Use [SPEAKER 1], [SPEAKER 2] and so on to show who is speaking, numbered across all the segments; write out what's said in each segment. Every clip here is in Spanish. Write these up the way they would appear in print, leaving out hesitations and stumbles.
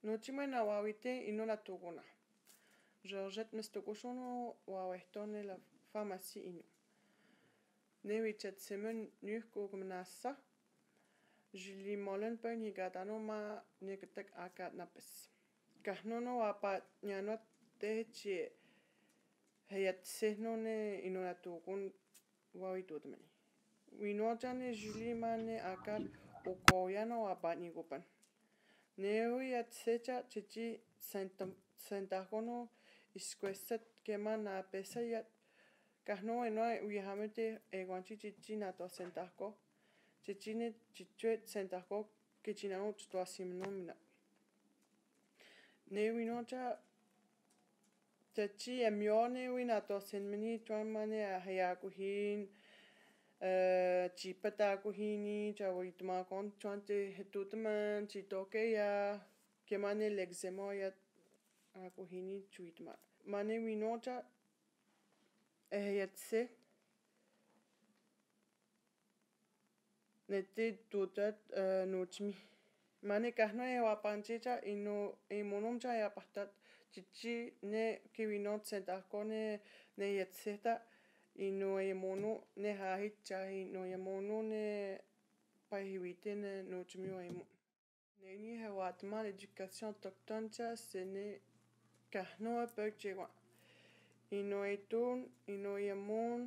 [SPEAKER 1] Nochimena wawite inola tuguna. Georgette Mestokushono wawehtonne la pharmacie inu. Newichet semen nyhkuukumnaassa. Julie Molenberg nigatano ma niketek akat napes. Kahnono wapa nyanot tehechi hayat sehnone inola tugun wawitutmeni. Winojane Julie mane akat ukoyano wapa nigupan. Neui at secha chichi sentagono isquesset keman na pesayat kahno eno uyahamete eguanchi chichi nato sentago chichine chichuet sentago kichinano tuasimnomina. Neui nocha chichi emione winato senmini tuamane hayakuhin chipatakuhini chawitma kon chante tutman chitokeya kemane lexemoya akuhini chuitma mane winocha ehayatse nete tutat nuchmi mane kahno wapanchicha ino monomcha ya pastat chichi ne kiwinot sentakone ne yatseta ino mono ne hahicha ino mono ne pahiwitene nuchmi waimu neni hawatma l'éducation autochtone sene kahno pekchewa ino etun ino yamun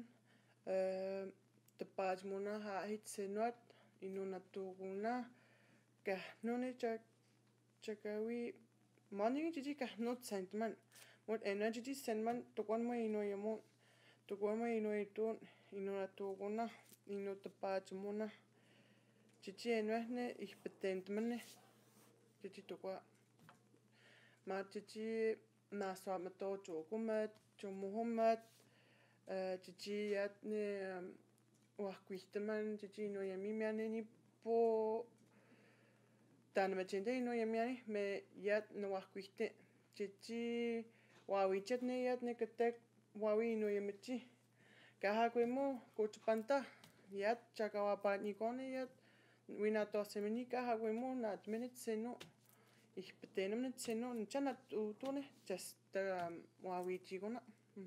[SPEAKER 1] tepajmona hahitsenot ino natuguna kahno ne chakawi mani chichi kahno sentman mot energy sentman tokonmo ino yamun tokonmo ino etun ino natuguna ino tepajmona chichi enwehne ihpetentmene chichi tokwa ma chichi naswamato chokumat chomuhumat chichi yatne wahkuihteman chichi no yamimiane ni po tanmechente no yamiani me yat no wahkuihte chichi wawichetne yatne ketek wawi no yamichi kaha kwemo kuchpanta yat chakawapa nikone yat winato seminika hawemo natmenet seno ihpetenemnet seno chanat utune chasta wawichigona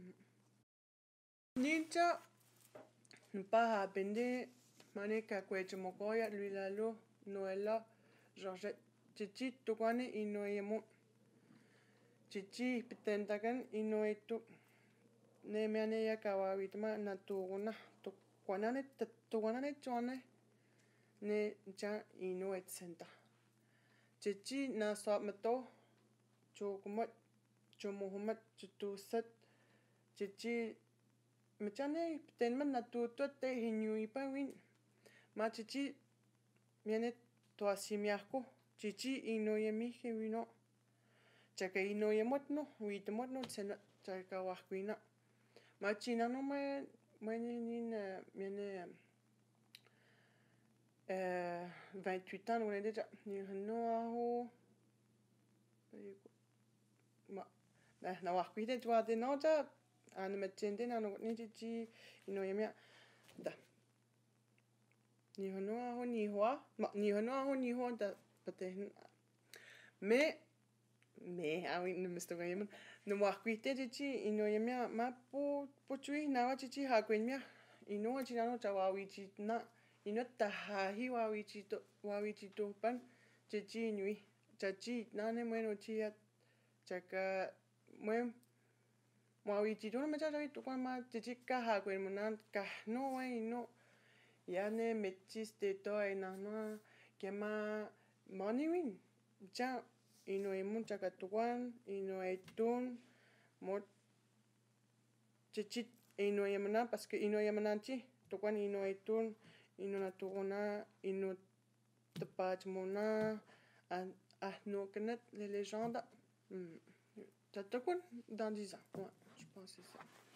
[SPEAKER 1] nincha paha pende maneka kwechemokoya luilalo noela Georgette chichi tukwane ino yemo chichi petentakan ino etu nemiane yakawawitma natuguna tukwanane chone ne cha ino etsenta chichi naswamato chokumat chomuhumat chutusat chichi mechane tenman natutute hinyuipa win ma chichi miane tuasimiarko chichi ino yemije wino chaka ino yemotno witmotno tsena chaka wahkuina ma china no muene nin miane 28 ans on déjà ni no na wahkuite tuate nocha anmechente na no ni chichi ino yemia da ni no ni hua ni hua da pate me awin no mesto gayeman no wahkuite chichi ino yemia ma po chui na chichi hakuenmia ino china no chawawichi na ino tahahi wawichito pan chichi nui chachi nane bueno chia chaka muen wawichito no mecha tu ma chichi kaha kwenmunan kahno ino yane mechiste to ina no kema moniwin cha ino emun chaka tuwan ino etun mo chichi ino yemana parce que ino yemananchi tukwan ino etun ino natuguna ino tepachmona no kenet les légendes dans 10 ans ouais, je pense que c'est ça